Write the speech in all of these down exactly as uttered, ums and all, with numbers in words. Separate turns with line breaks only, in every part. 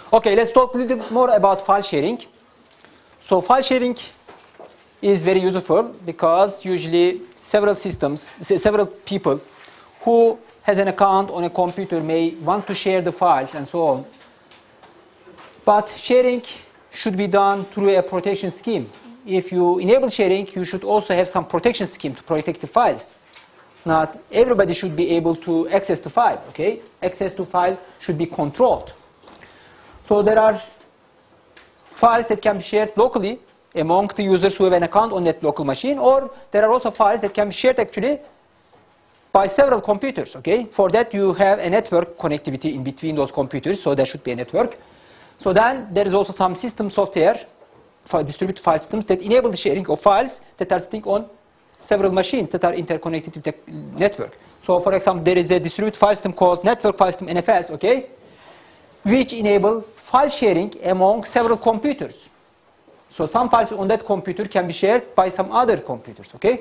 Okay, let's talk a little bit more about file sharing. So file sharing is very useful because usually several systems, several people who has an account on a computer may want to share the files and so on. But sharing should be done through a protection scheme. If you enable sharing, you should also have some protection scheme to protect the files. Not everybody should be able to access the file, okay? Access to file should be controlled. So there are files that can be shared locally among the users who have an account on that local machine, or there are also files that can be shared actually by several computers, okay? For that you have a network connectivity in between those computers, so there should be a network. So then there is also some system software for distributed file systems that enable the sharing of files that are sitting on several machines that are interconnected with the network. So for example, there is a distributed file system called network file system N F S, okay, which enable file sharing among several computers. So some files on that computer can be shared by some other computers, okay?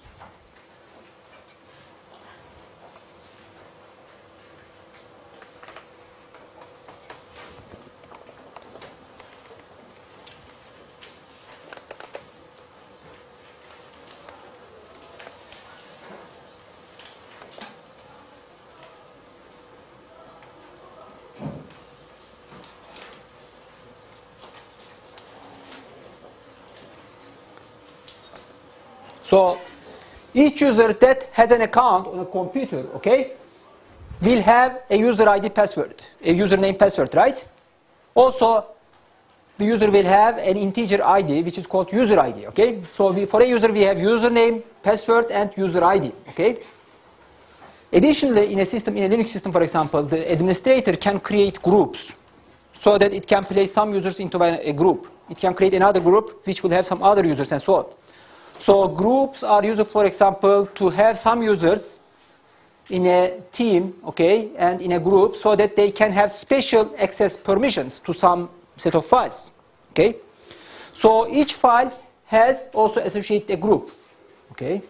So each user that has an account on a computer, okay, will have a user I D password, a username password, right? Also, the user will have an integer I D, which is called user I D, okay? So we, for a user, we have username, password, and user I D, okay? Additionally, in a system, in a Linux system, for example, the administrator can create groups so that it can place some users into a group. It can create another group which will have some other users and so on. So groups are used, for example, to have some users in a team, okay, and in a group so that they can have special access permissions to some set of files, okay. So each file has also associated a group, okay.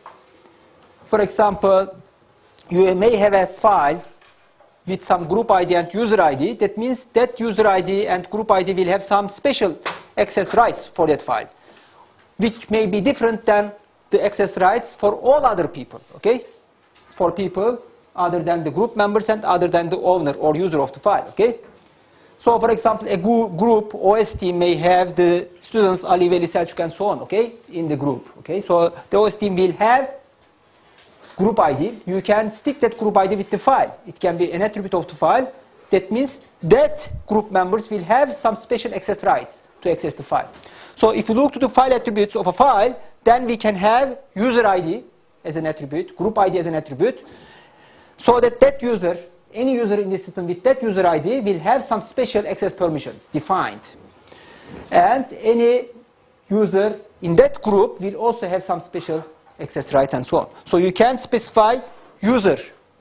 For example, you may have a file with some group I D and user I D. That means that user I D and group I D will have some special access rights for that file, which may be different than the access rights for all other people, okay? For people other than the group members and other than the owner or user of the file, okay? So, for example, a group O S team may have the students Ali, Veli, Selçuk and so on, okay, in the group, okay? So, the O S team will have group I D. You can stick that group I D with the file. It can be an attribute of the file. That means that group members will have some special access rights to access the file. So if you look to the file attributes of a file, then we can have user I D as an attribute, group I D as an attribute, so that that user, any user in the system with that user I D will have some special access permissions defined. And any user in that group will also have some special access rights and so on. So you can specify user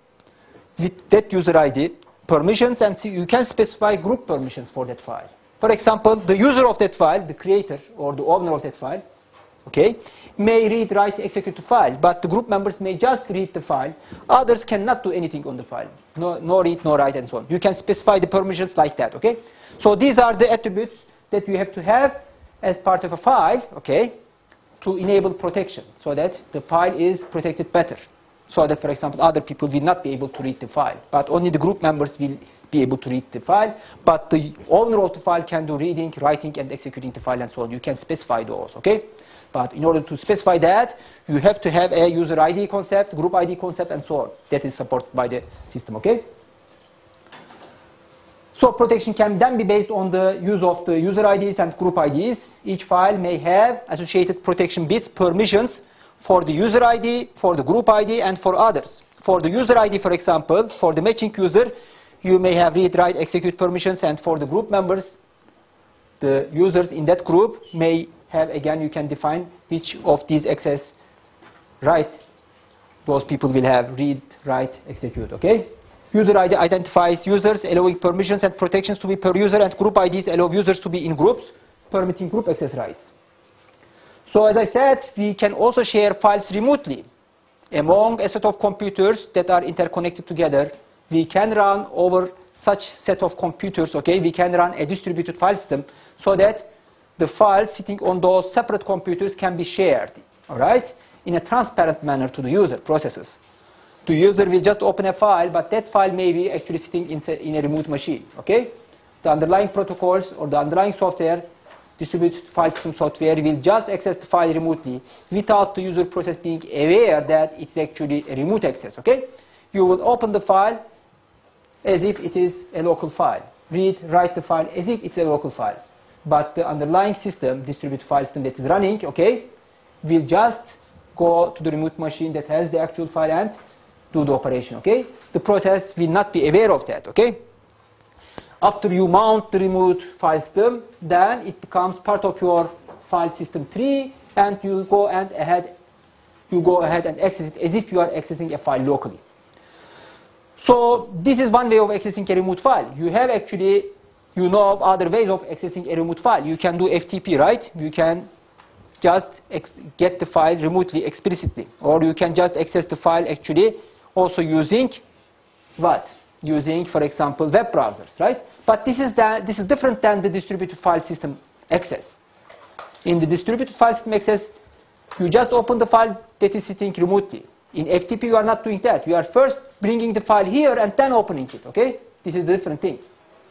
with that user I D permissions, and you can specify group permissions for that file. For example, the user of that file, the creator or the owner of that file, okay, may read, write, execute the file, but the group members may just read the file. Others cannot do anything on the file, no, no read, no write, and so on. You can specify the permissions like that, okay? So these are the attributes that you have to have as part of a file, okay, to enable protection, so that the file is protected better. So that, for example, other people will not be able to read the file, but only the group members will be able to read the file, but the owner of the file can do reading, writing, and executing the file and so on. You can specify those, okay? But in order to specify that, you have to have a user I D concept, group I D concept, and so on. That is supported by the system, okay? So protection can then be based on the use of the user I Ds and group I Ds. Each file may have associated protection bits, permissions, for the user I D, for the group I D, and for others. For the user I D, for example, for the matching user, you may have read, write, execute permissions, and for the group members, the users in that group may have, again, you can define which of these access rights those people will have, read, write, execute, okay? User I D identifies users, allowing permissions and protections to be per user, and group I Ds allow users to be in groups, permitting group access rights. So as I said, we can also share files remotely among a set of computers that are interconnected together. We can run over such set of computers, okay, we can run a distributed file system so that the files sitting on those separate computers can be shared, all right, in a transparent manner to the user processes. The user will just open a file, but that file may be actually sitting in, in a remote machine, okay? The underlying protocols or the underlying software, distributed file system software, will just access the file remotely without the user process being aware that it's actually a remote access, okay? You will open the file as if it is a local file. Read, write the file as if it's a local file. But the underlying system, distributed file system that is running, okay, will just go to the remote machine that has the actual file and do the operation, okay? The process will not be aware of that, okay? After you mount the remote file system, then it becomes part of your file system tree, and you go and ahead, you go ahead and access it as if you are accessing a file locally. So this is one way of accessing a remote file. You have actually, you know of other ways of accessing a remote file. You can do F T P, right? You can just ex get the file remotely, explicitly. Or you can just access the file actually also using what? Using, for example, web browsers, right? But this is, the, this is different than the distributed file system access. In the distributed file system access, you just open the file that is sitting remotely. In F T P, you are not doing that. You are first bringing the file here and then opening it, okay? This is the different thing.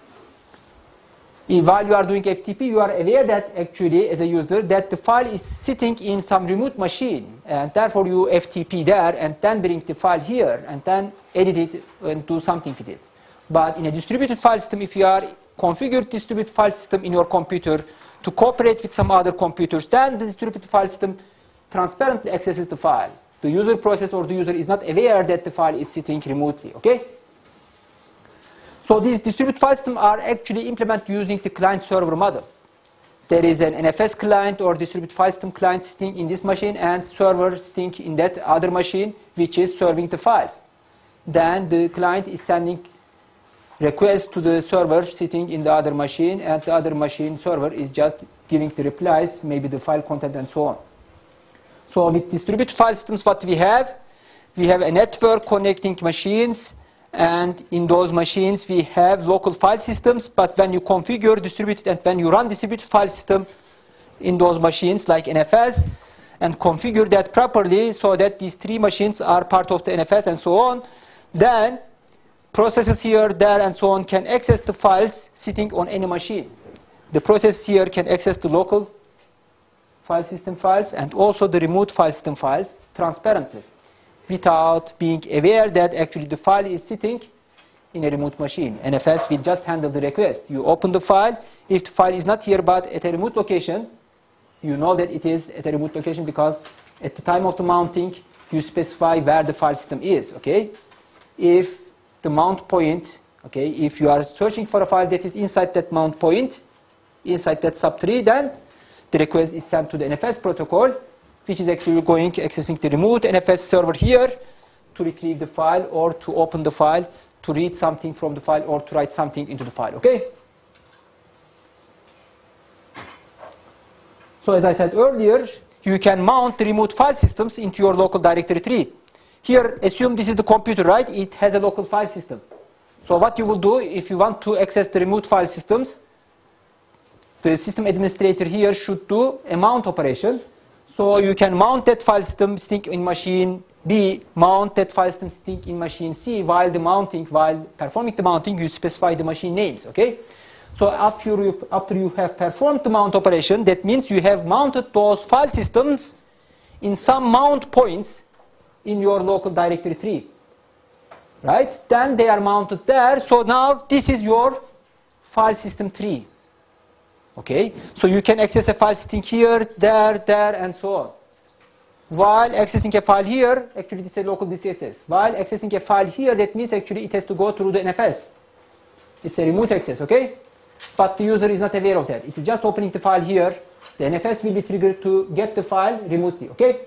While you are doing F T P, you are aware that actually, as a user, that the file is sitting in some remote machine, and therefore you F T P there and then bring the file here and then edit it and do something with it. But in a distributed file system, if you are configured distributed file system in your computer to cooperate with some other computers, then the distributed file system transparently accesses the file. The user process or the user is not aware that the file is sitting remotely, okay? So these distributed file systems are actually implemented using the client-server model. There is an N F S client or distributed file system client sitting in this machine and server sitting in that other machine, which is serving the files. Then the client is sending requests to the server sitting in the other machine, and the other machine server is just giving the replies, maybe the file content and so on. So with distributed file systems, what we have? We have a network connecting machines, and in those machines we have local file systems, but when you configure distributed and when you run distributed file system in those machines like N F S and configure that properly so that these three machines are part of the N F S and so on, then processes here, there and so on can access the files sitting on any machine. The process here can access the local file system files and also the remote file system files transparently, without being aware that actually the file is sitting in a remote machine. N F S will just handle the request. You open the file. If the file is not here but at a remote location, you know that it is at a remote location because at the time of the mounting, you specify where the file system is, okay? If the mount point, okay, if you are searching for a file that is inside that mount point, inside that subtree, then the request is sent to the N F S protocol, which is actually going, accessing the remote N F S server here to retrieve the file or to open the file, to read something from the file or to write something into the file, okay? So as I said earlier, you can mount the remote file systems into your local directory tree. Here, assume this is the computer, right? It has a local file system. So what you will do if you want to access the remote file systems, the system administrator here should do a mount operation. So you can mount that file system sitting in machine B, mount that file system sitting in machine C. While the mounting, while performing the mounting, you specify the machine names, okay? So after you, after you have performed the mount operation, that means you have mounted those file systems in some mount points in your local directory tree, right? Then they are mounted there. So now this is your file system tree. Okay, so you can access a file sitting here, there, there, and so on. While accessing a file here, actually this is a local D C S S. While accessing a file here, that means actually it has to go through the N F S. It's a remote access, okay? But the user is not aware of that. It is just opening the file here. The N F S will be triggered to get the file remotely, okay?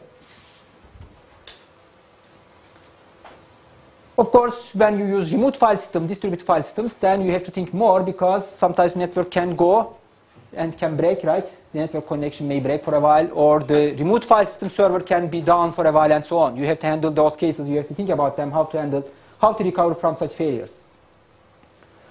Of course, when you use remote file system, distributed file systems, then you have to think more because sometimes the network can go and can break, right? The network connection may break for a while, or the remote file system server can be down for a while and so on. You have to handle those cases. You have to think about them, how to handle, how to recover from such failures.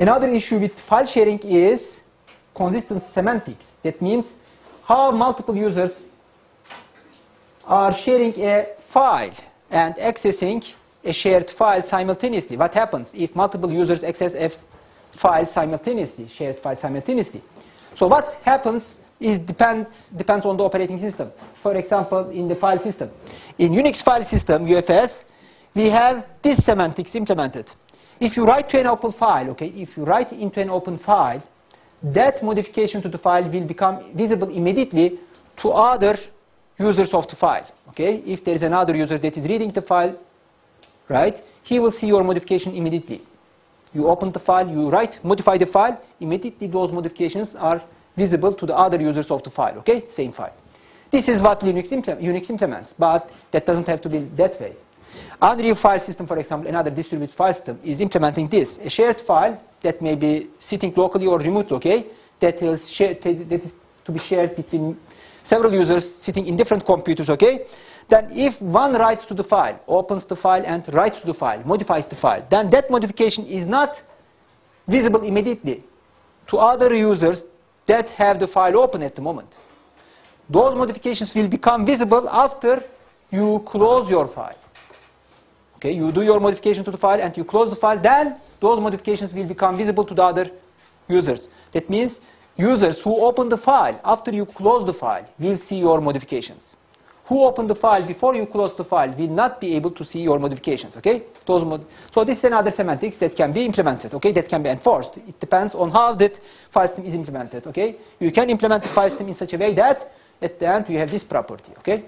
Another issue with file sharing is consistent semantics. That means how multiple users are sharing a file and accessing a shared file simultaneously. What happens if multiple users access a file simultaneously, shared file simultaneously? So what happens is depends, depends on the operating system. For example, in the file system. In Unix file system, U F S, we have this semantics implemented. If you write to an open file, okay, if you write into an open file, that modification to the file will become visible immediately to other users of the file. Okay, if there is another user that is reading the file, right, he will see your modification immediately. You open the file, you write, modify the file, immediately those modifications are visible to the other users of the file. Okay, same file. This is what Linux implement, Unix implements, but that doesn't have to be that way. Unreal file system, for example, another distributed file system, is implementing this. A shared file that may be sitting locally or remotely, okay, that is, shared, that is to be shared between several users sitting in different computers, okay? Then if one writes to the file, opens the file and writes to the file, modifies the file, then that modification is not visible immediately to other users that have the file open at the moment. Those modifications will become visible after you close your file. Okay, you do your modification to the file and you close the file, then those modifications will become visible to the other users. That means users who open the file after you close the file will see your modifications. Who opened the file before you close the file will not be able to see your modifications. Okay, those mod so this is another semantics that can be implemented. Okay, that can be enforced. It depends on how that file system is implemented. Okay, you can implement the file system in such a way that at the end you have this property. Okay.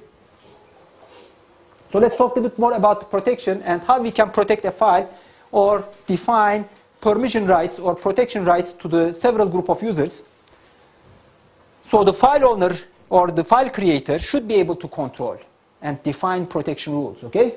So let's talk a little bit more about protection and how we can protect a file or define permission rights or protection rights to the several group of users. So the file owner or the file creator should be able to control and define protection rules, okay?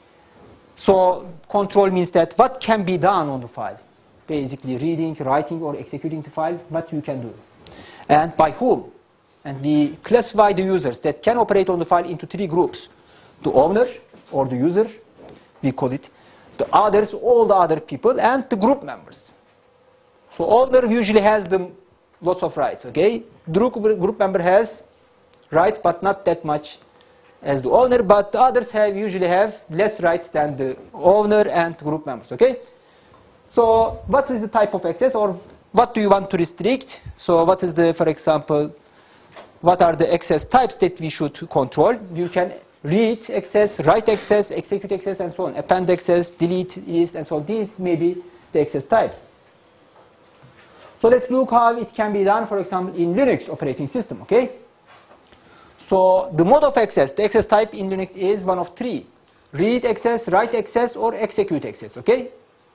So control means that what can be done on the file. Basically reading, writing or executing the file, what you can do. And by whom. And we classify the users that can operate on the file into three groups. The owner or the user, we call it. The others, all the other people, and the group members. So owner usually has the lots of rights, okay? The group, group member has rights, but not that much as the owner, but the others have usually have less rights than the owner and group members, okay? So what is the type of access, or what do you want to restrict? So what is the, for example, what are the access types that we should control? You can read access, write access, execute access, and so on. Append access, delete, list, and so on. These may be the access types. So let's look how it can be done, for example, in Linux operating system, okay? So the mode of access, the access type in Linux is one of three. Read access, write access, or execute access, okay?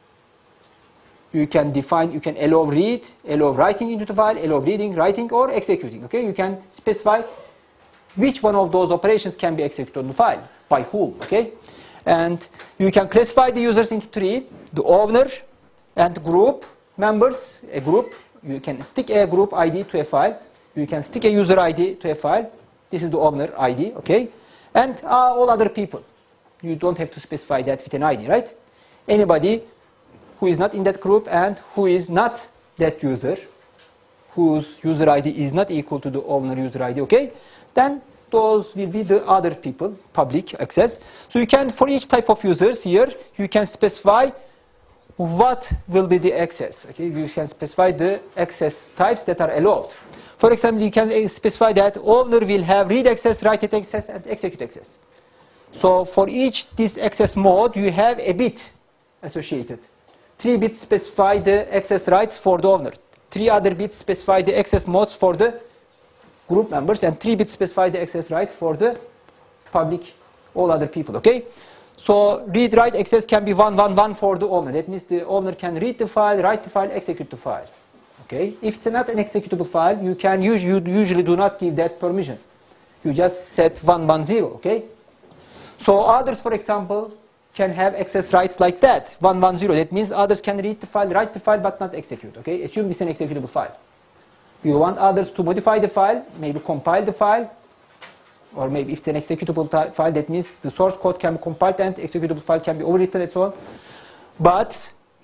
You can define, you can allow read, allow writing into the file, allow reading, writing, or executing, okay? You can specify which one of those operations can be executed on the file, by whom, okay? And you can classify the users into three, the owner and group members, a group. You can stick a group I D to a file. You can stick a user I D to a file. This is the owner I D, okay? And uh, all other people. You don't have to specify that with an I D, right? Anybody who is not in that group and who is not that user, whose user I D is not equal to the owner user I D, okay? Then those will be the other people, public access. So you can, for each type of users here, you can specify what will be the access. Okay, you can specify the access types that are allowed. For example, you can specify that owner will have read access, write access, and execute access. So for each this access mode, you have a bit associated. Three bits specify the access rights for the owner. Three other bits specify the access modes for the group members, and three bits specify the access rights for the public, all other people, okay? So read, write, access can be one, one, one for the owner. That means the owner can read the file, write the file, execute the file, okay? If it's not an executable file, you can use, you usually do not give that permission. You just set one, one, zero, okay? So others, for example, can have access rights like that, one, one, zero. That means others can read the file, write the file, but not execute, okay? Assume this is an executable file. You want others to modify the file, maybe compile the file, or maybe if it's an executable file, that means the source code can be compiled and executable file can be overwritten and so on. But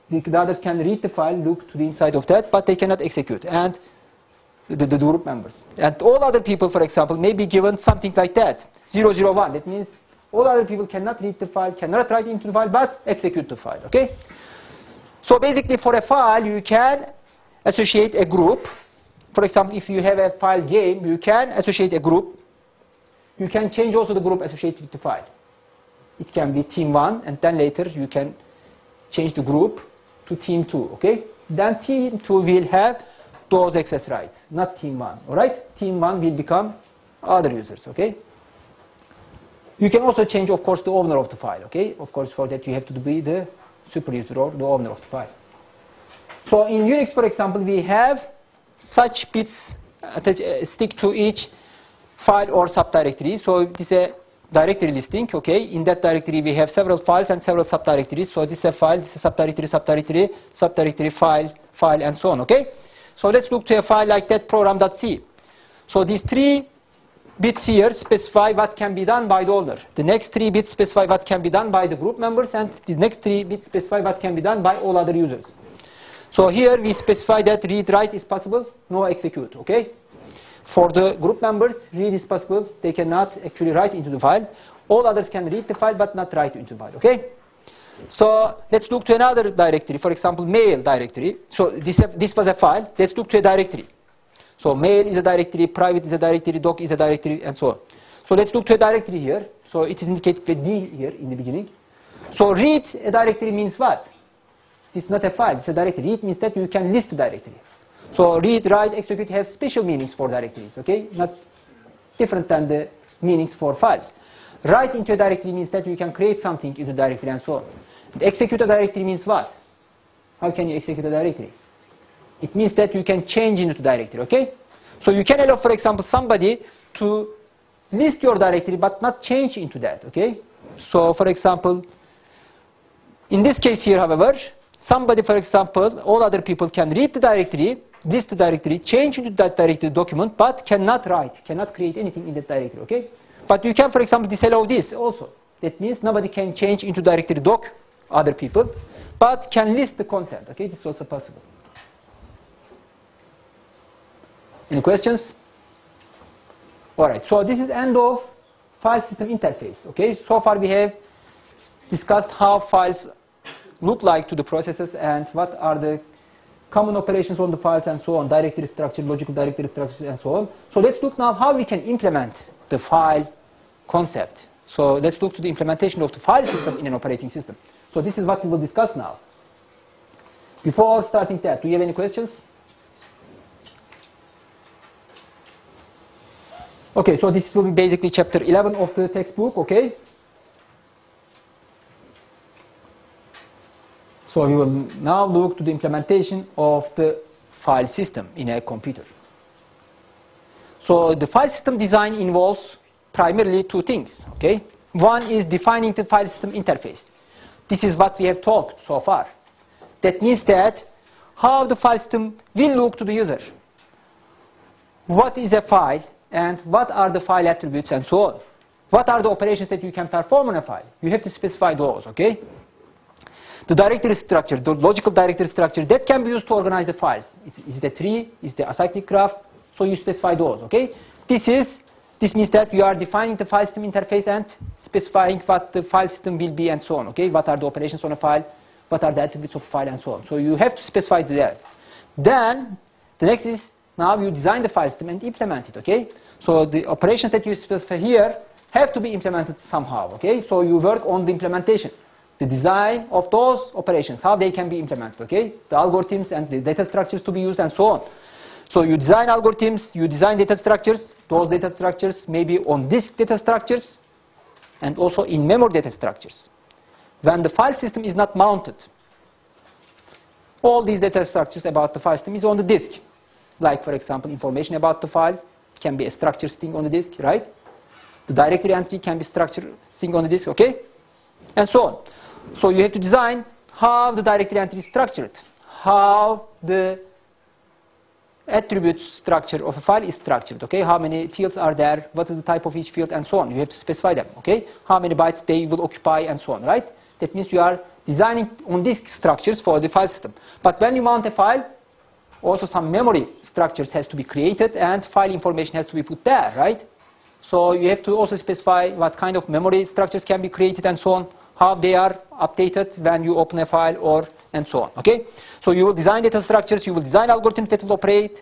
the, the others can read the file, look to the inside of that, but they cannot execute. And the, the group members. And all other people, for example, may be given something like that, zero zero one. That means all other people cannot read the file, cannot write into the file, but execute the file, okay? So basically for a file, you can associate a group. For example, if you have a file game, you can associate a group. You can change also the group associated with the file. It can be team one, and then later you can change the group to team two, okay? Then team two will have those access rights, not team one, all right? Team one will become other users, okay? You can also change, of course, the owner of the file, okay? Of course, for that you have to be the super user or the owner of the file. So in Unix, for example, we have such bits attach, uh, stick to each file or subdirectory. So this is a directory listing, okay? In that directory we have several files and several subdirectories. So this is a file, this is a subdirectory, subdirectory, subdirectory, file, file, and so on, okay? So let's look to a file like that, program.c. So these three bits here specify what can be done by the owner. The next three bits specify what can be done by the group members, and the next three bits specify what can be done by all other users. So here we specify that read write is possible, no execute, okay? For the group members, read is possible, they cannot actually write into the file. All others can read the file but not write into the file, okay? So let's look to another directory, for example, mail directory. So this, this was a file, let's look to a directory. So mail is a directory, private is a directory, doc is a directory, and so on. So let's look to a directory here. So it is indicated with D here in the beginning. So read a directory means what? It's not a file, it's a directory. Read means that you can list the directory. So read, write, execute have special meanings for directories, okay? Not different than the meanings for files. Write into a directory means that you can create something into the directory and so on. And execute a directory means what? How can you execute a directory? It means that you can change into the directory, okay? So you can allow, for example, somebody to list your directory but not change into that, okay? So, for example, in this case here, however, somebody, for example, all other people can read the directory, list the directory, change into that directory document, but cannot write, cannot create anything in that directory, okay? But you can, for example, disallow this also. That means nobody can change into directory doc, other people, but can list the content, okay? This is also possible. Any questions? All right, so this is end of file system interface, okay? So far we have discussed how files look like to the processes and what are the common operations on the files and so on, directory structure, logical directory structure, and so on. So let's look now how we can implement the file concept. So let's look to the implementation of the file system in an operating system. So this is what we will discuss now. Before starting that, do you have any questions? Okay, so this will be basically chapter eleven of the textbook, okay? So we will now look to the implementation of the file system in a computer. So the file system design involves primarily two things, okay? One is defining the file system interface. This is what we have talked so far. That means that how the file system will look to the user. What is a file? And what are the file attributes and so on. What are the operations that you can perform on a file? You have to specify those, okay? The directory structure, the logical directory structure, that can be used to organize the files. Is, is it a tree? Is it a acyclic graph? So you specify those, okay? This is, this means that you are defining the file system interface and specifying what the file system will be and so on, okay? What are the operations on a file? What are the attributes of a file and so on. So you have to specify that. Then, the next is, now you design the file system and implement it, okay? So the operations that you specify here have to be implemented somehow, okay? So you work on the implementation, the design of those operations, how they can be implemented, okay? The algorithms and the data structures to be used and so on. So you design algorithms, you design data structures, those data structures may be on disk data structures and also in memory data structures. When the file system is not mounted, all these data structures about the file system is on the disk. Like, for example, information about the file can be a structure string on the disk, right? The directory entry can be structure string on the disk, okay? And so on. So you have to design how the directory entry is structured, how the attribute structure of a file is structured, okay? How many fields are there, what is the type of each field, and so on. You have to specify them, okay? How many bytes they will occupy, and so on, right? That means you are designing on disk structures for the file system. But when you mount a file, also some memory structures has to be created and file information has to be put there, right? So you have to also specify what kind of memory structures can be created and so on, how they are updated when you open a file or and so on, okay? So you will design data structures, you will design algorithms that will operate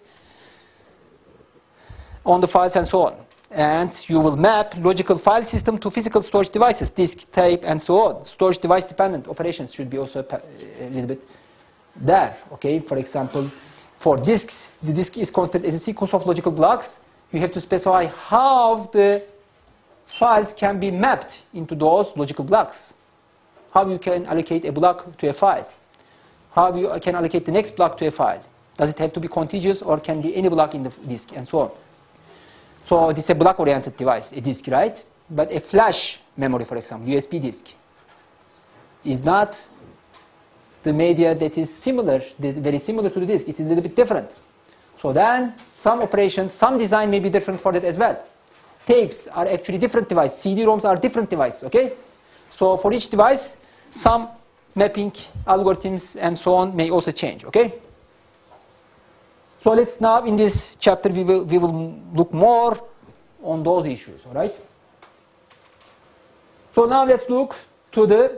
on the files and so on. And you will map logical file system to physical storage devices, disk, tape, and so on. Storage device dependent operations should be also a little bit there, okay? For example, for disks, the disk is considered as a sequence of logical blocks. You have to specify how the files can be mapped into those logical blocks. How you can allocate a block to a file. How you can allocate the next block to a file. Does it have to be contiguous or can be any block in the disk and so on. So this is a block-oriented device, a disk, right? But a flash memory, for example, U S B disk, is not the media that is similar, very similar to the disk. It is a little bit different. So then some operations, some design may be different for that as well. Tapes are actually different devices. C D ROMs are different devices, okay? So for each device, some mapping algorithms and so on may also change, okay? So let's now, in this chapter, we will, we will look more on those issues, all right? So now let's look to the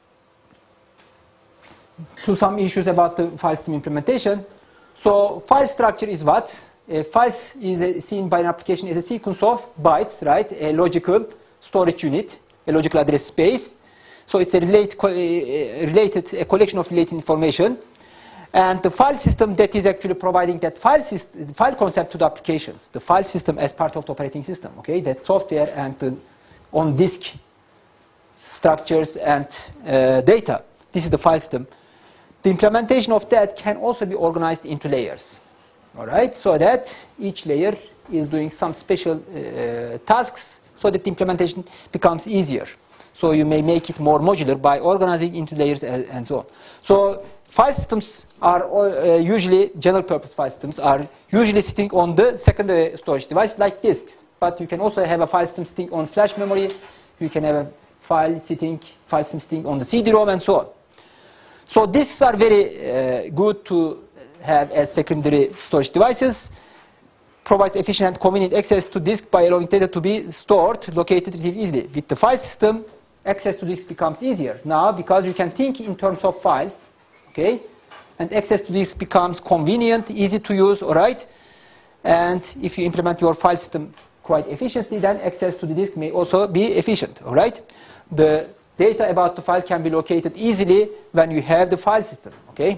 to some issues about the file system implementation. So file structure is what? A file is a, seen by an application as a sequence of bytes, right? A logical storage unit, a logical address space. So it's a, relate, a related, a collection of related information. And the file system that is actually providing that file, system, file concept to the applications. The file system as part of the operating system, okay? That software and the on-disk structures and uh, data. This is the file system. The implementation of that can also be organized into layers, all right? So that each layer is doing some special uh, tasks so that the implementation becomes easier. So you may make it more modular by organizing into layers and, and so on. So file systems are uh, usually, general purpose file systems are usually sitting on the secondary storage device like disks. But you can also have a file system sitting on flash memory. You can have a file sitting, file system sitting on the C D ROM and so on. So these are very uh, good to have as secondary storage devices. Provides efficient and convenient access to disk by allowing data to be stored, located easily. With the file system, access to disk becomes easier now because you can think in terms of files, okay? And access to disk becomes convenient, easy to use, all right? And if you implement your file system quite efficiently, then access to the disk may also be efficient, all right? The data about the file can be located easily when you have the file system, okay?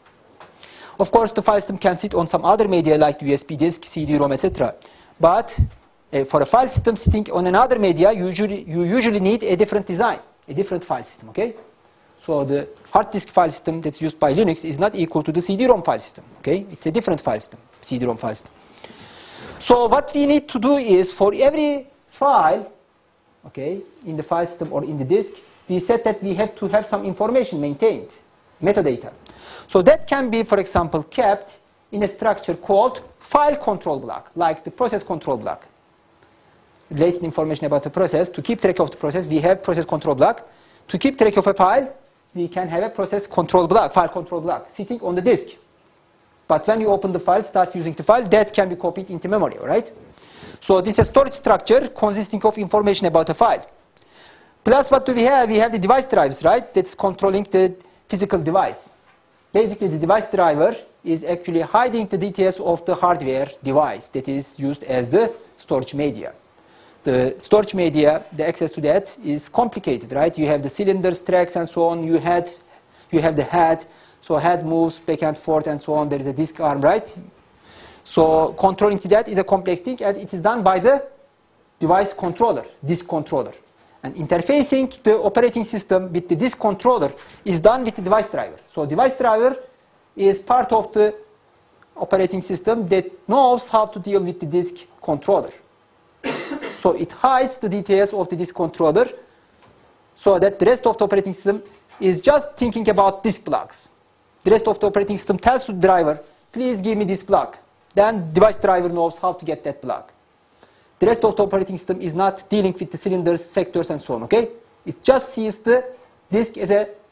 Of course, the file system can sit on some other media like U S B disk, C D ROM, et cetera. But uh, for a file system sitting on another media, usually, you usually need a different design, a different file system, okay? So the hard disk file system that's used by Linux is not equal to the C D ROM file system, okay? It's a different file system, C D ROM file system. So what we need to do is for every file, okay, in the file system or in the disk, we said that we have to have some information maintained, metadata. So that can be, for example, kept in a structure called file control block, like the process control block. Related information about the process. To keep track of the process, we have process control block. To keep track of a file, we can have a process control block, file control block, sitting on the disk. But when you open the file, start using the file, that can be copied into memory, all right? So this is a storage structure consisting of information about a file. Plus, what do we have? We have the device drivers, right? That's controlling the physical device. Basically, the device driver is actually hiding the details of the hardware device that is used as the storage media. The storage media, the access to that is complicated, right? You have the cylinders, tracks, and so on. You, had, you have the head. So head moves back and forth and so on. There is a disk arm, right? So controlling to that is a complex thing, and it is done by the device controller, disk controller. And interfacing the operating system with the disk controller is done with the device driver. So device driver is part of the operating system that knows how to deal with the disk controller. So it hides the details of the disk controller so that the rest of the operating system is just thinking about disk blocks. The rest of the operating system tells to the driver, please give me this block. Then device driver knows how to get that block. The rest of the operating system is not dealing with the cylinders, sectors, and so on, okay? It just sees the disk as a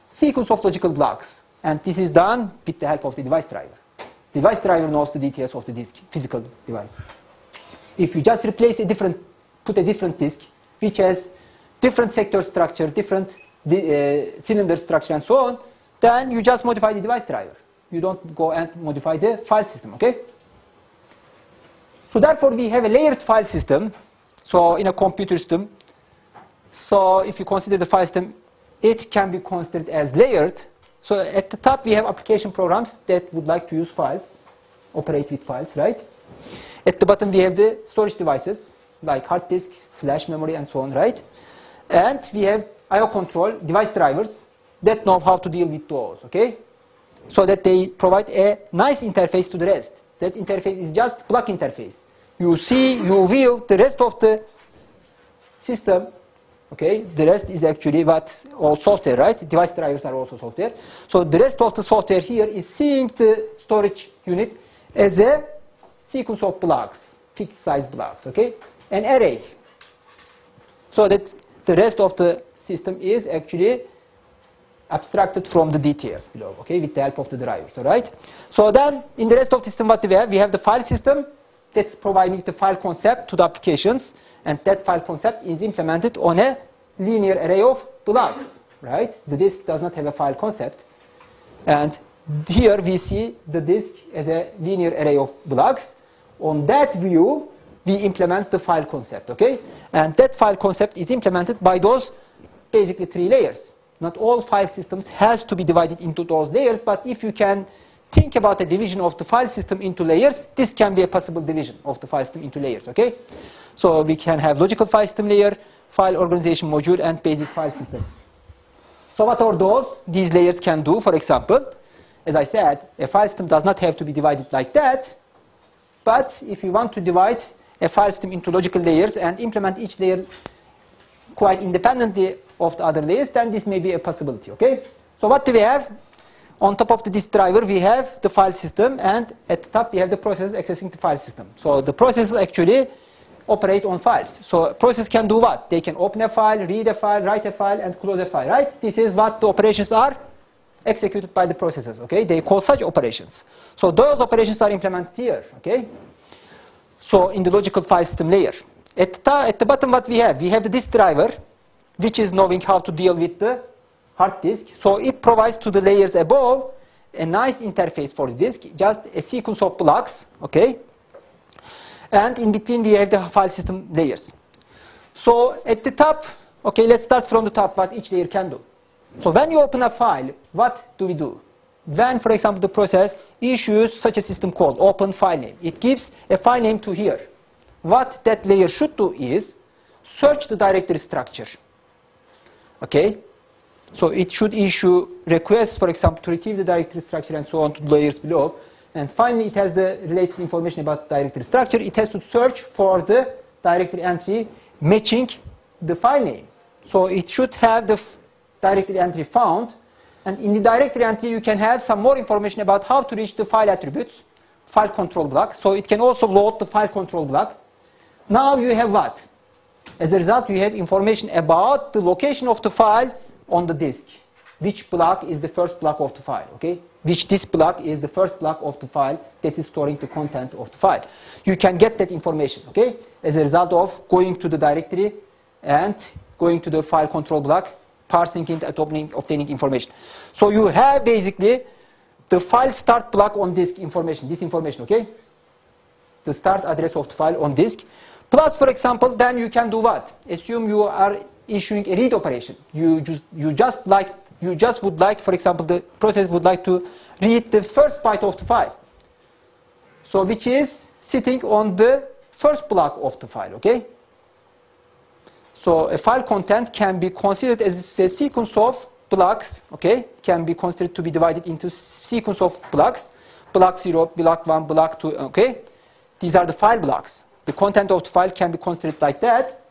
sequence of logical blocks. And this is done with the help of the device driver. Device driver knows the details of the disk, physical device. If you just replace a different, put a different disk, which has different sector structure, different uh, cylinder structure, and so on, then you just modify the device driver. You don't go and modify the file system, okay? So therefore, we have a layered file system. So in a computer system, so if you consider the file system, it can be considered as layered. So at the top, we have application programs that would like to use files, operate with files, right? At the bottom, we have the storage devices, like hard disks, flash memory, and so on, right? And we have I O control, device drivers, that know how to deal with those, okay? So that they provide a nice interface to the rest. That interface is just block interface. You see, you view the rest of the system. Okay, the rest is actually what all software, right? Device drivers are also software. So the rest of the software here is seeing the storage unit as a sequence of blocks, fixed size blocks, okay? An array. So that the rest of the system is actually abstracted from the details below, okay, with the help of the drivers, all right? So then in the rest of the system, what do we have? We have the file system that's providing the file concept to the applications. And that file concept is implemented on a linear array of blocks, right? The disk does not have a file concept. And here we see the disk as a linear array of blocks. On that view, we implement the file concept, okay? And that file concept is implemented by those basically three layers. Not all file systems has to be divided into those layers, but if you can think about the division of the file system into layers, this can be a possible division of the file system into layers, okay? So we can have logical file system layer, file organization module, and basic file system. So what are those? These layers can do, for example, as I said, a file system does not have to be divided like that. But if you want to divide a file system into logical layers and implement each layer quite independently of the other layers, then this may be a possibility, okay? So what do we have? On top of the disk driver, we have the file system, and at the top, we have the processes accessing the file system. So the processes actually operate on files. So process can do what? They can open a file, read a file, write a file, and close a file, right? This is what the operations are executed by the processes, okay? They call such operations. So those operations are implemented here, okay? So in the logical file system layer. At the, at the bottom, what we have? We have the disk driver, which is knowing how to deal with the hard disk. So it provides to the layers above a nice interface for the disk, just a sequence of blocks, okay? And in between, we have the file system layers. So at the top, okay, let's start from the top, what each layer can do. So when you open a file, what do we do? When, for example, the process issues such a system called open file name, it gives a file name to here. What that layer should do is search the directory structure. Okay? So it should issue requests, for example, to retrieve the directory structure and so on to the layers below. And finally, it has the related information about the directory structure. It has to search for the directory entry matching the file name. So it should have the directory entry found. And in the directory entry, you can have some more information about how to reach the file attributes, file control block. So it can also load the file control block. Now you have what? As a result, you have information about the location of the file on the disk. Which block is the first block of the file, okay? Which disk block is the first block of the file that is storing the content of the file. You can get that information, okay? As a result of going to the directory and going to the file control block, parsing it and obtaining, obtaining information. So you have basically the file start block on disk information, this information, okay? The start address of the file on disk. Plus, for example, then you can do what? Assume you are issuing a read operation. You just, you just like, you just would like, for example, the process would like to read the first byte of the file. So which is sitting on the first block of the file, okay? So a file content can be considered as a sequence of blocks, okay? Can be considered to be divided into sequence of blocks. Block zero, block one, block two, okay? These are the file blocks. The content of the file can be considered like that.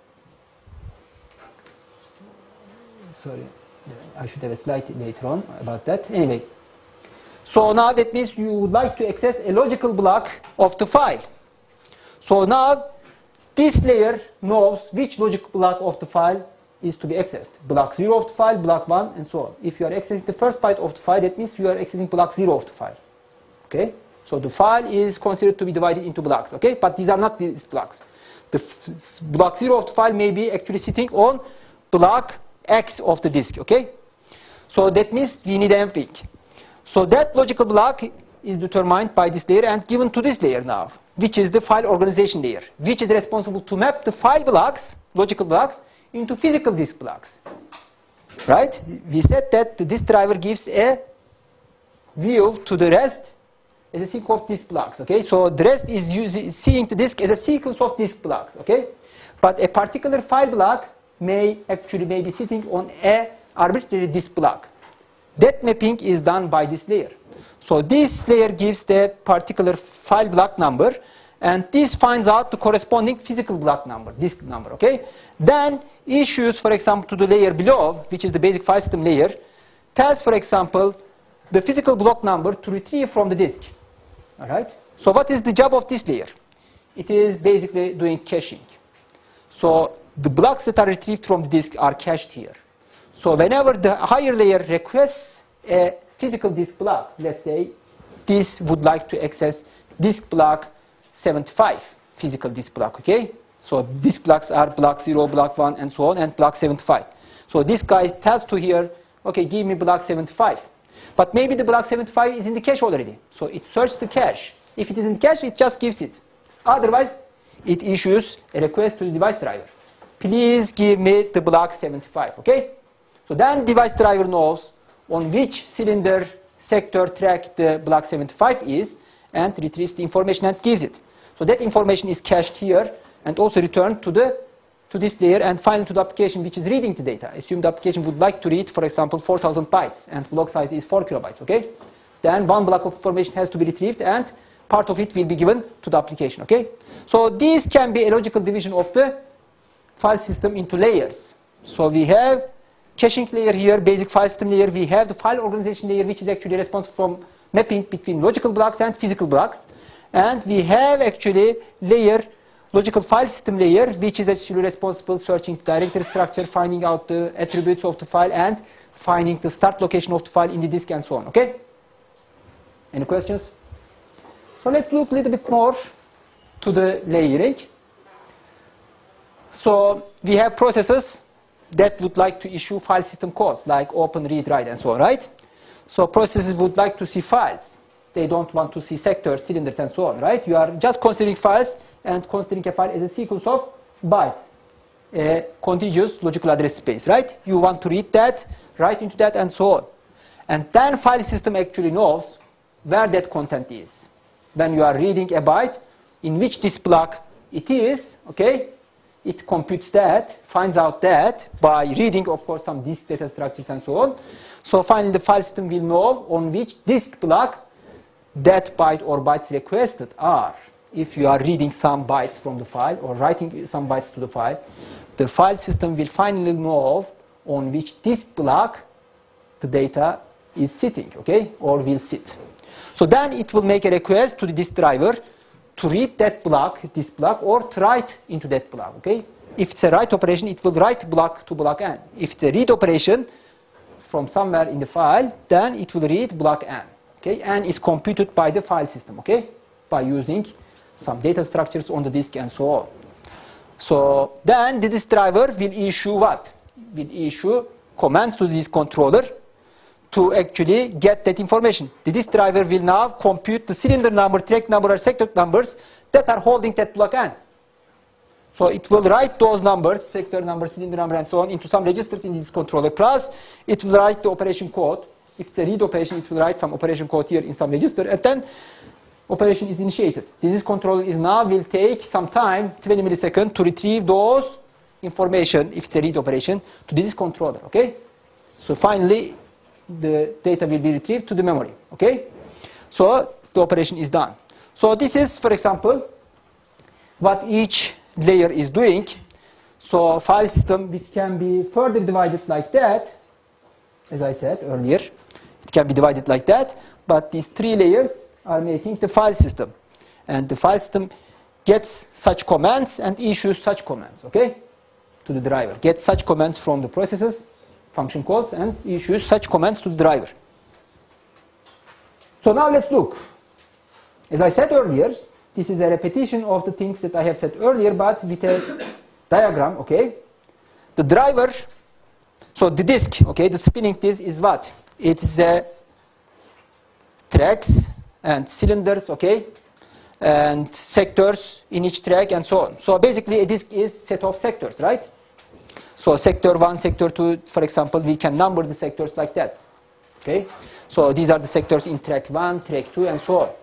Sorry, I should have a slide later on about that. Anyway, so now that means you would like to access a logical block of the file. So now this layer knows which logic block of the file is to be accessed. Block zero of the file, block one, and so on. If you are accessing the first byte of the file, that means you are accessing block zero of the file. Okay? So the file is considered to be divided into blocks. Okay? But these are not these blocks. The f block zero of the file may be actually sitting on block X of the disk. Okay? So that means we need a mapping. So that logical block is determined by this layer and given to this layer now, which is the file organization layer, which is responsible to map the file blocks, logical blocks, into physical disk blocks. Right? We said that the disk driver gives a view to the rest as a sequence of disk blocks. Okay? So the rest is using, seeing the disk as a sequence of disk blocks. Okay? But a particular file block may actually may be sitting on a arbitrary disk block. That mapping is done by this layer. So this layer gives the particular file block number, and this finds out the corresponding physical block number, disk number. Okay? Then issues, for example, to the layer below, which is the basic file system layer, tells, for example, the physical block number to retrieve from the disk. All right? So what is the job of this layer? It is basically doing caching. So the blocks that are retrieved from the disk are cached here. So whenever the higher layer requests a physical disk block, let's say this would like to access disk block seventy-five, physical disk block, okay? So disk blocks are block zero, block one, and so on, and block seventy-five. So this guy tells to here, okay, give me block seventy-five. But maybe the block seventy-five is in the cache already. So it searches the cache. If it is in the cache, it just gives it. Otherwise, it issues a request to the device driver. Please give me the block seventy-five, okay? So then device driver knows on which cylinder sector track the block seventy-five is and retrieves the information and gives it. So that information is cached here and also returned to the to this layer and finally to the application which is reading the data. Assume the application would like to read, for example, four thousand bytes and block size is four kilobytes, okay? Then one block of information has to be retrieved and part of it will be given to the application, okay? So these can be a logical division of the file system into layers. So we have caching layer here, basic file system layer. We have the file organization layer, which is actually responsible for mapping between logical blocks and physical blocks. And we have actually layer, logical file system layer, which is actually responsible for searching the directory structure, finding out the attributes of the file, and finding the start location of the file in the disk, and so on. Okay? Any questions? So let's look a little bit more to the layering. So we have processes that would like to issue file system calls like open, read, write, and so on, right? So processes would like to see files. They don't want to see sectors, cylinders, and so on, right? You are just considering files and considering a file as a sequence of bytes, a contiguous logical address space, right? You want to read that, write into that, and so on. And then file system actually knows where that content is. When you are reading a byte, in which disk block it is, okay? It computes that, finds out that by reading, of course, some disk data structures and so on. So finally, the file system will know on which disk block that byte or bytes requested are. If you are reading some bytes from the file or writing some bytes to the file, the file system will finally know on which disk block the data is sitting, okay, or will sit. So then it will make a request to the disk driver to read that block, this block, or to write into that block, okay? If it's a write operation, it will write block to block n. If it's a read operation from somewhere in the file, then it will read block n, okay? N is computed by the file system, okay? By using some data structures on the disk and so on. So then the disk driver will issue what? Will issue commands to this controller to actually get that information. The disk driver will now compute the cylinder number, track number, or sector numbers that are holding that block n. So it will write those numbers, sector number, cylinder number, and so on, into some registers in this controller. Plus, it will write the operation code. If it's a read operation, it will write some operation code here in some register, and then operation is initiated. This controller is now will take some time, twenty milliseconds, to retrieve those information, if it's a read operation, to this controller, okay? So finally, the data will be retrieved to the memory, okay? So the operation is done. So this is, for example, what each layer is doing. So file system, which can be further divided like that, as I said earlier, it can be divided like that, but these three layers are making the file system. And the file system gets such commands and issues such commands, okay? to the driver. Get such commands from the processes, function calls, and issues such commands to the driver. So now let's look. As I said earlier, this is a repetition of the things that I have said earlier, but with a diagram, okay? The driver, so the disk, okay, the spinning disk is what? It is a tracks and cylinders, okay? And sectors in each track and so on. So basically a disk is set of sectors, right? So sector one, sector two, for example, we can number the sectors like that. Okay? So these are the sectors in track one, track two, and so on.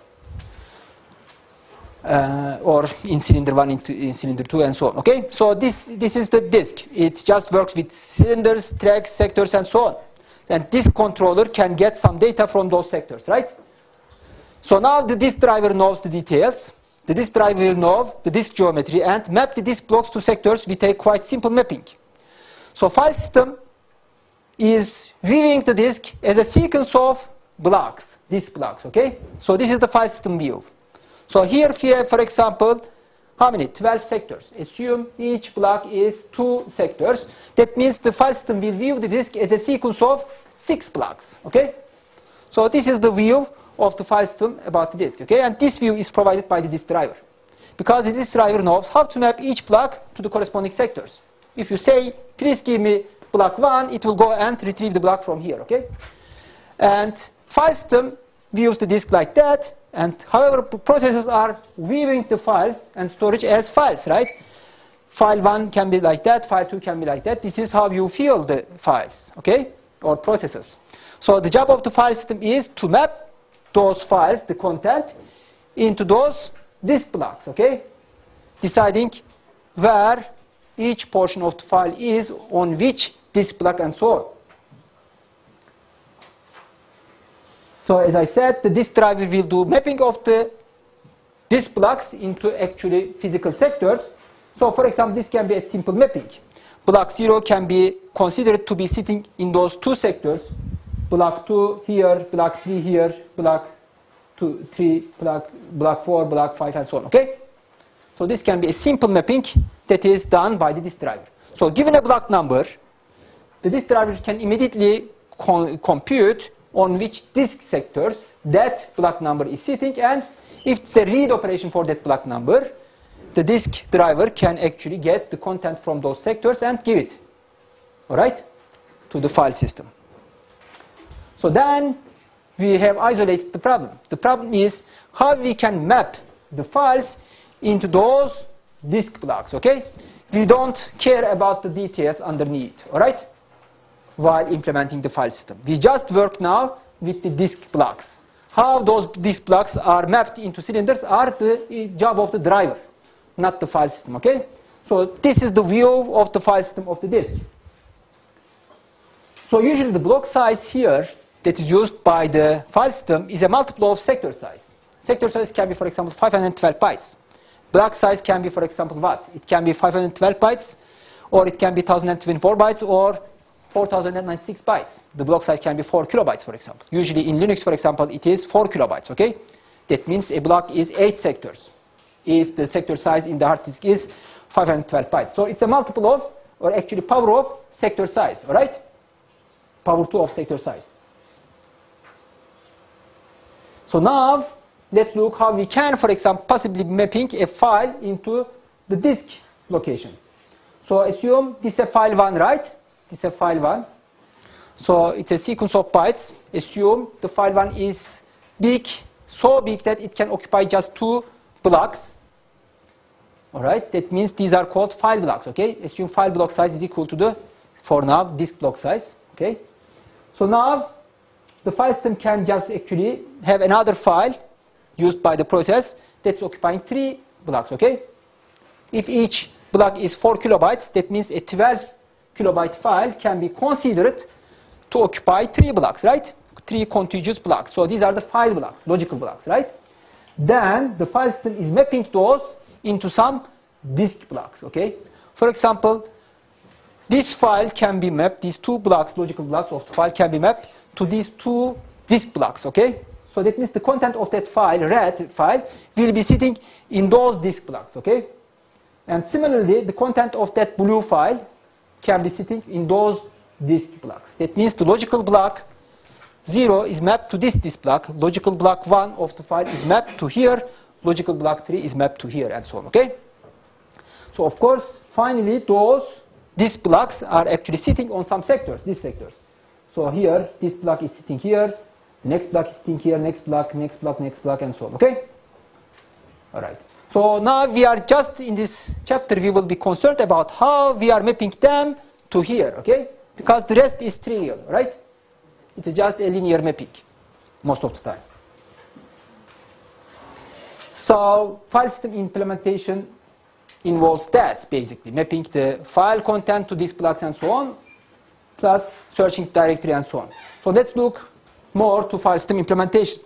Uh, or in cylinder one, in, in cylinder two, and so on. Okay? So this, this is the disk. It just works with cylinders, tracks, sectors, and so on. And this controller can get some data from those sectors, right? So now the disk driver knows the details. The disk driver will know the disk geometry and map the disk blocks to sectors with a quite simple mapping. So file system is viewing the disk as a sequence of blocks, disk blocks, okay? So this is the file system view. So here we have, for example, how many? twelve sectors. Assume each block is two sectors. That means the file system will view the disk as a sequence of six blocks, okay? So this is the view of the file system about the disk, okay? And this view is provided by the disk driver. Because the disk driver knows how to map each block to the corresponding sectors. If you say, please give me block one, it will go and retrieve the block from here, okay? And file system views the disk like that, and however, processes are viewing the files and storage as files, right? File one can be like that, file two can be like that. This is how you feel the files, okay? Or processes. So the job of the file system is to map those files, the content, into those disk blocks, okay? Deciding where each portion of the file is on which disk block and so on. So as I said, the disk driver will do mapping of the disk blocks into actually physical sectors. So for example, this can be a simple mapping. Block zero can be considered to be sitting in those two sectors. Block two here, block three here, block two, three, block, block four, block five, and so on, okay? So this can be a simple mapping that is done by the disk driver. So given a block number, the disk driver can immediately compute on which disk sectors that block number is sitting, and if it's a read operation for that block number, the disk driver can actually get the content from those sectors and give it, all right, to the file system. So then we have isolated the problem. The problem is how we can map the files into those disk blocks, okay? We don't care about the details underneath, all right, while implementing the file system. We just work now with the disk blocks. How those disk blocks are mapped into cylinders are the job of the driver, not the file system, okay? So this is the view of the file system of the disk. So usually the block size here that is used by the file system is a multiple of sector size. Sector size can be, for example, five hundred twelve bytes. Block size can be, for example, what? It can be five hundred twelve bytes, or it can be one thousand twenty-four bytes, or four thousand ninety-six bytes. The block size can be four kilobytes, for example. Usually in Linux, for example, it is four kilobytes, okay? That means a block is eight sectors, if the sector size in the hard disk is five hundred twelve bytes. So it's a multiple of, or actually power of, sector size, all right? Power two of sector size. So now, let's look how we can, for example, possibly mapping a file into the disk locations. So assume this is a file one, right? This is a file one. So it's a sequence of bytes. Assume the file one is big, so big that it can occupy just two blocks. All right? That means these are called file blocks, okay? Assume file block size is equal to the, for now, disk block size, okay? So now, the file system can just actually have another file used by the process that's occupying three blocks, okay? If each block is four kilobytes, that means a twelve kilobyte file can be considered to occupy three blocks, right? Three contiguous blocks. So these are the file blocks, logical blocks, right? Then the file system is mapping those into some disk blocks, okay? For example, this file can be mapped, these two blocks, logical blocks of the file can be mapped to these two disk blocks, okay? So that means the content of that file, read file, will be sitting in those disk blocks, okay? And similarly, the content of that blue file can be sitting in those disk blocks. That means the logical block zero is mapped to this disk block, logical block one of the file is mapped to here, logical block three is mapped to here, and so on, okay? So of course, finally, those disk blocks are actually sitting on some sectors, these sectors. So here, this block is sitting here, the next block is sitting here, next block, next block, next block, and so on, okay? All right. So now we are just in this chapter, we will be concerned about how we are mapping them to here, okay? Because the rest is trivial, right? It is just a linear mapping most of the time. So file system implementation involves that, basically, mapping the file content to disk blocks and so on, plus searching directory and so on. So let's look more to file system implementation.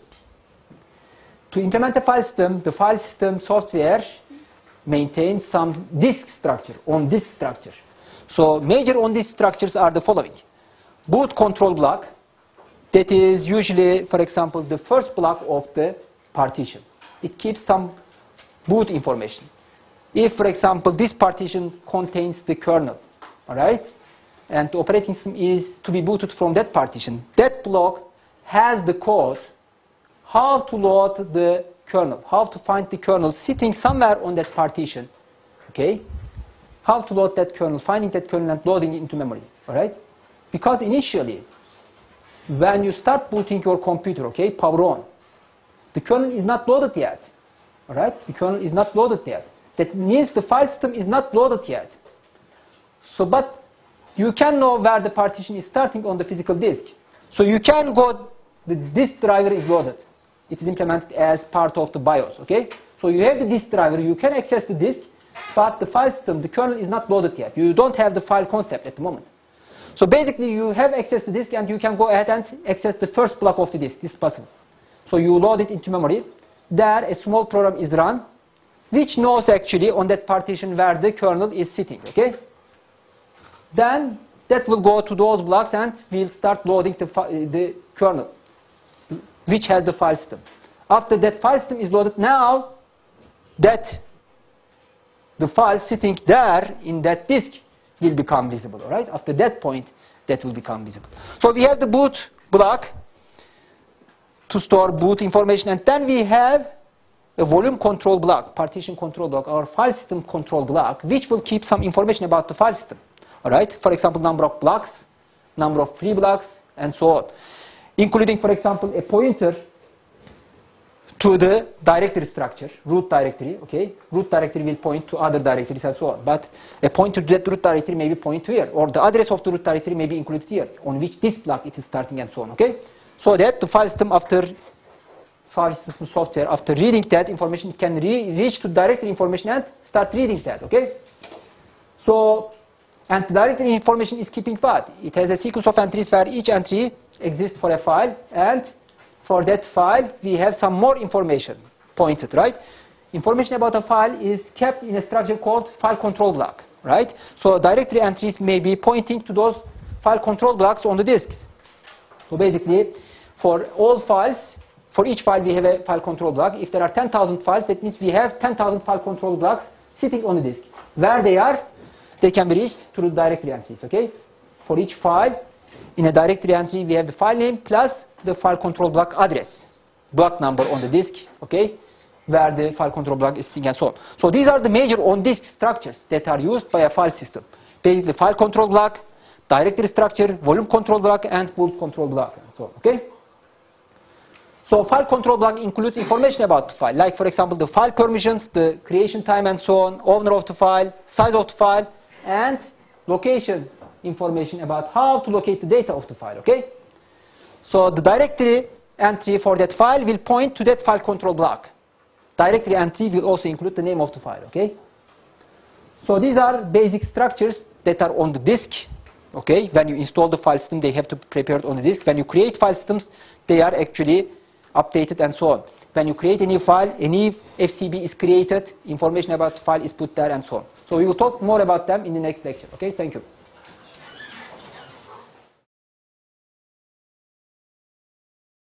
To implement a file system, the file system software maintains some disk structure, on disk structure. So major on disk structures are the following. Boot control block, that is usually, for example, the first block of the partition. It keeps some boot information. If, for example, this partition contains the kernel, all right, and the operating system is to be booted from that partition, that block has the code how to load the kernel, how to find the kernel sitting somewhere on that partition, okay? How to load that kernel, finding that kernel and loading it into memory, all right? Because initially, when you start booting your computer, okay, power on, the kernel is not loaded yet, all right? The kernel is not loaded yet. That means the file system is not loaded yet. So, but you can know where the partition is starting on the physical disk. So you can go, the disk driver is loaded. It is implemented as part of the BIOS, okay? So you have the disk driver, you can access the disk, but the file system, the kernel is not loaded yet. You don't have the file concept at the moment. So basically you have access to the disk and you can go ahead and access the first block of the disk. This is possible. So you load it into memory. There a small program is run, which knows actually on that partition where the kernel is sitting, okay? Then that will go to those blocks and will start loading the, the kernel, which has the file system. After that file system is loaded, now that the file sitting there in that disk will become visible, all right? After that point, that will become visible. So we have the boot block to store boot information, and then we have a volume control block, partition control block, or file system control block, which will keep some information about the file system, all right? For example, number of blocks, number of free blocks, and so on, including, for example, a pointer to the directory structure, root directory, okay? Root directory will point to other directories and so on, but a pointer to that root directory may be point to here, or the address of the root directory may be included here, on which disk block it is starting and so on, okay? So that the file system, after file system software, after reading that information, it can re reach to directory information and start reading that, okay? So, and the directory information is keeping what? It has a sequence of entries where each entry exists for a file, and for that file, we have some more information pointed, right? Information about a file is kept in a structure called file control block, right? So directory entries may be pointing to those file control blocks on the disks. So basically, for all files, for each file we have a file control block. If there are ten thousand files, that means we have ten thousand file control blocks sitting on the disk. Where they are, they can be reached through directory entries, okay? For each file, in a directory entry, we have the file name plus the file control block address, block number on the disk, okay, where the file control block is sitting and so on. So these are the major on-disk structures that are used by a file system. Basically, file control block, directory structure, volume control block, and boot control block, and so on, okay? So file control block includes information about the file, like, for example, the file permissions, the creation time, and so on, owner of the file, size of the file, and location information about how to locate the data of the file, okay? So the directory entry for that file will point to that file control block. Directory entry will also include the name of the file, okay? So these are basic structures that are on the disk, okay? When you install the file system, they have to be prepared on the disk. When you create file systems, they are actually updated and so on. When you create a new file, a new F C B is created, information about the file is put there and so on. So we will talk more about them in the next lecture, okay? Thank you.